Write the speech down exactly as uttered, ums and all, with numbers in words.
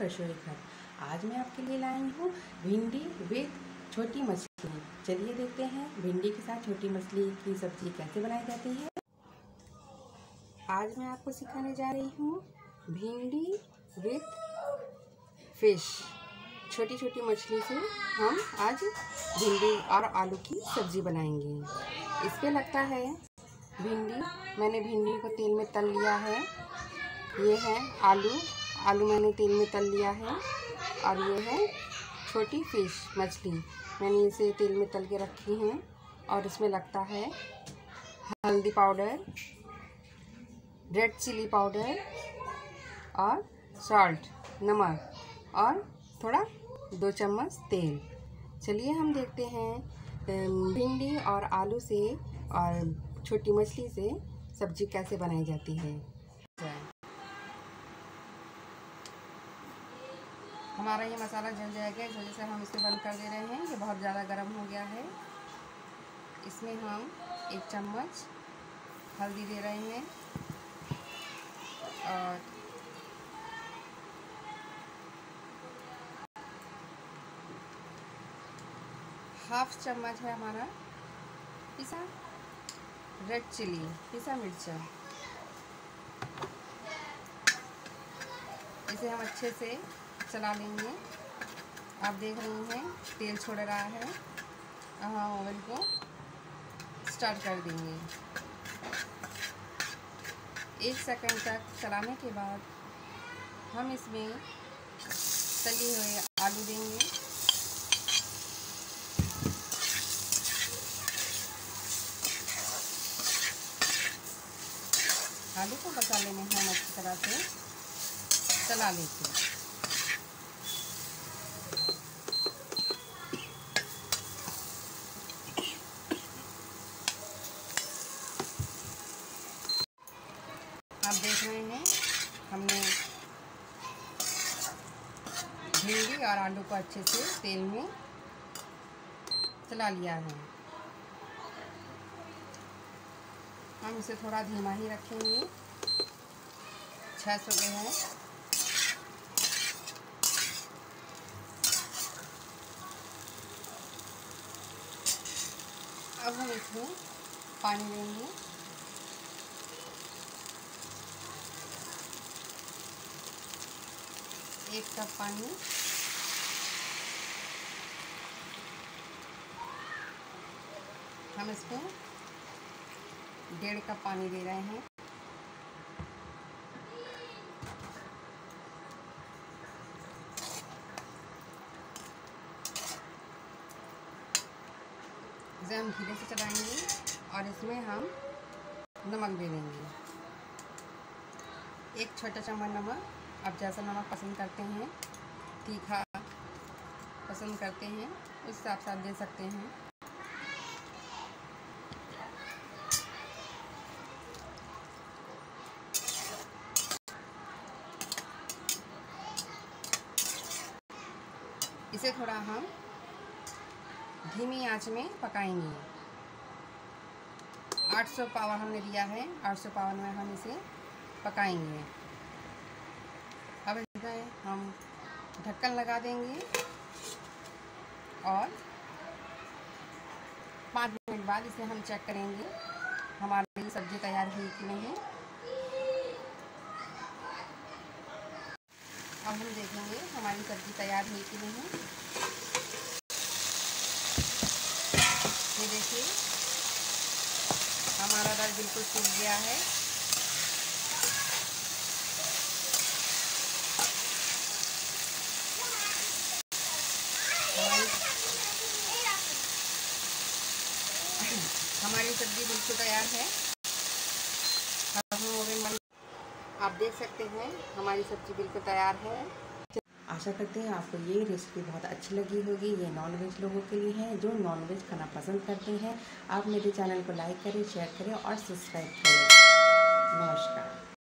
रसोई घर। आज मैं आपके लिए लाई हूँ भिंडी विद छोटी मछली। चलिए देखते हैं भिंडी के साथ छोटी मछली की सब्जी कैसे बनाई जाती है। आज मैं आपको सिखाने जा रही हूँ भिंडी विद फिश। छोटी छोटी मछली से हम आज भिंडी और आलू की सब्जी बनाएंगे। इस पे लगता है भिंडी, मैंने भिंडी को तेल में तल लिया है। ये है आलू, आलू मैंने तेल में तल लिया है। और ये है छोटी फिश मछली, मैंने इसे तेल में तल के रखी हैं। और इसमें लगता है हल्दी पाउडर, रेड चिली पाउडर और सॉल्ट, नमक और थोड़ा दो चम्मच तेल। चलिए हम देखते हैं भिंडी और आलू से और छोटी मछली से सब्जी कैसे बनाई जाती है। हमारा ये मसाला जल जाएगा, इस वजह से हम इसे बंद कर दे रहे हैं। ये बहुत ज़्यादा गर्म हो गया है। इसमें हम एक चम्मच हल्दी दे रहे हैं और हाफ चम्मच है हमारा पिसा रेड चिली, पिसा मिर्चा। इसे हम अच्छे से चला लेंगे। आप देख रही हैं तेल छोड़ रहा है। अब हम ओवन को स्टार्ट कर देंगे। एक सेकंड तक चलाने के बाद हम इसमें तली हुए आलू देंगे। आलू को मसाले में हम अच्छी तरह से चला लेते हैं। आप देख रहे हैं हमने भिंडी और आलू को अच्छे से तेल में चला लिया है। हम इसे थोड़ा धीमा ही रखेंगे। छह सौ गए हैं। अब हम इसमें पानी देंगे। एक कप पानी। हम इसमें डेढ़ कप पानी दे रहे हैं। इसे हम धीरे से चलाएंगे और इसमें हम नमक दे देंगे। एक छोटा चम्मच नमक। आप जैसा नमक पसंद करते हैं, तीखा पसंद करते हैं, उस हिसाब से आप दे सकते हैं। इसे थोड़ा हम धीमी आंच में पकाएंगे। आठ सौ पावर हमने दिया है, आठ सौ पावर में हम इसे पकाएंगे। अब इसमें हम ढक्कन लगा देंगे और पाँच मिनट बाद इसे हम चेक करेंगे हमारी सब्ज़ी तैयार हुई कि नहीं। अब हम देखेंगे हमारी सब्ज़ी तैयार हुई कि नहीं। ये देखिए हमारा रस बिल्कुल सूख गया है। हमारी सब्जी बिल्कुल तैयार है। अब हम ओवन बंद। आप देख सकते हैं हमारी सब्जी बिल्कुल तैयार है। आशा करते हैं आपको ये रेसिपी बहुत अच्छी लगी होगी। ये नॉनवेज लोगों के लिए है जो नॉनवेज खाना पसंद करते हैं। आप मेरे चैनल को लाइक करें, शेयर करें और सब्सक्राइब करें। नमस्कार।